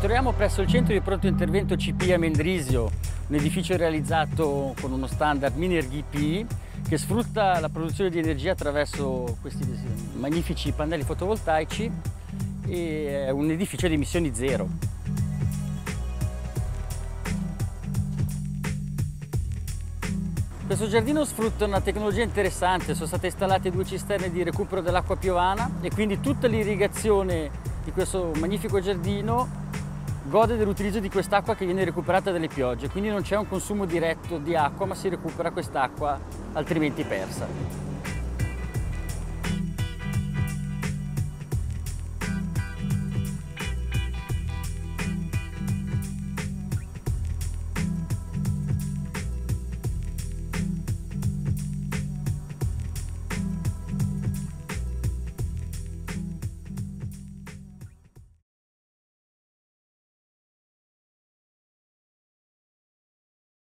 troviamo presso il centro di pronto intervento CP a Mendrisio, un edificio realizzato con uno standard Minergie-P che sfrutta la produzione di energia attraverso questi magnifici pannelli fotovoltaici e è un edificio di emissioni zero. Questo giardino sfrutta una tecnologia interessante, sono state installate 2 cisterne di recupero dell'acqua piovana e quindi tutta l'irrigazione di questo magnifico giardino gode dell'utilizzo di quest'acqua che viene recuperata dalle piogge, quindi non c'è un consumo diretto di acqua ma si recupera quest'acqua altrimenti persa.